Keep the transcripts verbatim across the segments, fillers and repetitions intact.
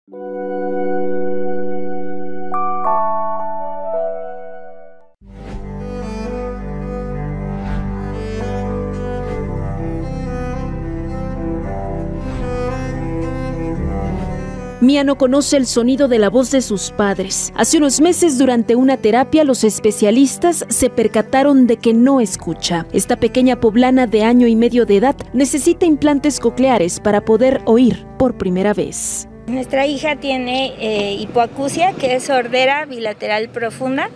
Mía no conoce el sonido de la voz de sus padres. Hace unos meses, durante una terapia, los especialistas se percataron de que no escucha. Esta pequeña poblana de año y medio de edad necesita implantes cocleares para poder oír por primera vez. Nuestra hija tiene eh, hipoacusia, que es sordera bilateral profunda,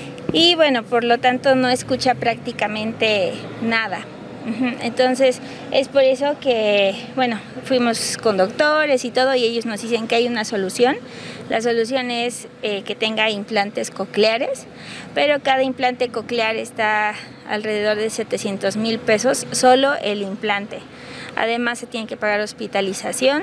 y bueno, por lo tanto no escucha prácticamente nada. Entonces es por eso que, bueno, fuimos con doctores y todo y ellos nos dicen que hay una solución. La solución es eh, que tenga implantes cocleares, pero cada implante coclear está alrededor de setecientos mil pesos, solo el implante. Además se tiene que pagar hospitalización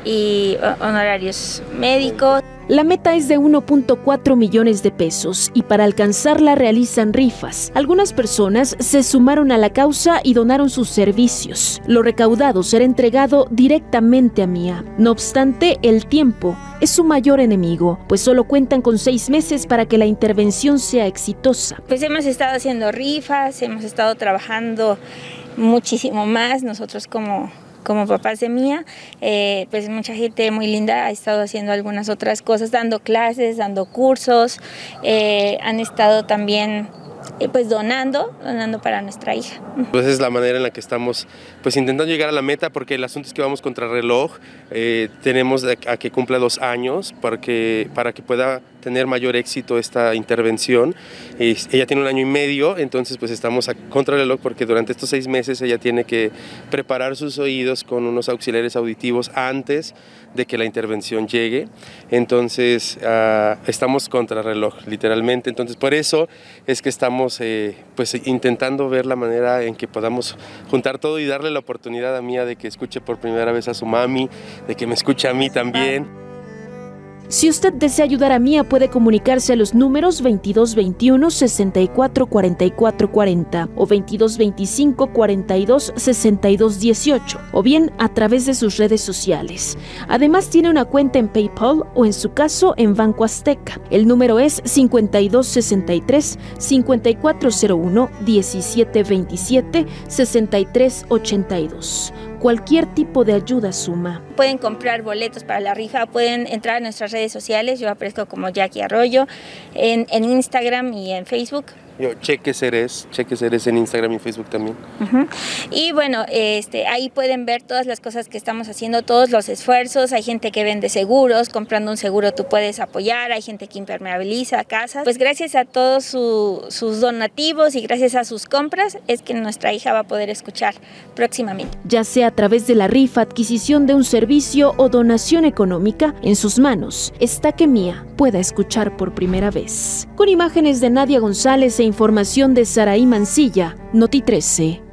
y honorarios médicos. La meta es de uno punto cuatro millones de pesos y para alcanzarla realizan rifas. Algunas personas se sumaron a la causa y donaron sus servicios. Lo recaudado será entregado directamente a Mía. No obstante, el tiempo es su mayor enemigo, pues solo cuentan con seis meses para que la intervención sea exitosa. Pues hemos estado haciendo rifas, hemos estado trabajando muchísimo más nosotros como... como papás de Mía, eh, pues mucha gente muy linda ha estado haciendo algunas otras cosas, dando clases, dando cursos, eh, han estado también eh, pues donando, donando para nuestra hija. Pues es la manera en la que estamos pues intentando llegar a la meta, porque el asunto es que vamos contra reloj, eh, tenemos a que cumpla dos años para que, para que pueda tener mayor éxito esta intervención. Eh, ella tiene un año y medio, entonces pues estamos a contra el reloj porque durante estos seis meses ella tiene que preparar sus oídos con unos auxiliares auditivos antes de que la intervención llegue. Entonces uh, estamos contra el reloj, literalmente. Entonces por eso es que estamos eh, pues intentando ver la manera en que podamos juntar todo y darle la oportunidad a Mía de que escuche por primera vez a su mami, de que me escuche a mí también. Si usted desea ayudar a Mía, puede comunicarse a los números veintidós veintiuno, sesenta y cuatro, cuarenta y cuatro cuarenta o veintidós veinticinco, cuarenta y dos, sesenta y dos dieciocho o bien a través de sus redes sociales. Además tiene una cuenta en PayPal o en su caso en Banco Azteca. El número es cincuenta y dos sesenta y tres, cincuenta y cuatro cero uno, diecisiete veintisiete, sesenta y tres ochenta y dos. Cualquier tipo de ayuda suma. Pueden comprar boletos para la rifa, pueden entrar a nuestras redes sociales. Yo aparezco como Jackie Arroyo en, en Instagram y en Facebook. Yo, Cheque Ceres, Cheque Ceres en Instagram y Facebook también. Uh-huh. Y bueno, este, ahí pueden ver todas las cosas que estamos haciendo, todos los esfuerzos. Hay gente que vende seguros, comprando un seguro tú puedes apoyar, hay gente que impermeabiliza casas. Pues gracias a todos su, sus donativos y gracias a sus compras es que nuestra hija va a poder escuchar próximamente. Ya sea a través de la rifa, adquisición de un servicio o donación económica, en sus manos está que Mía pueda escuchar por primera vez. Con imágenes de Nadia González e información de Saraí Mancilla, Noti trece.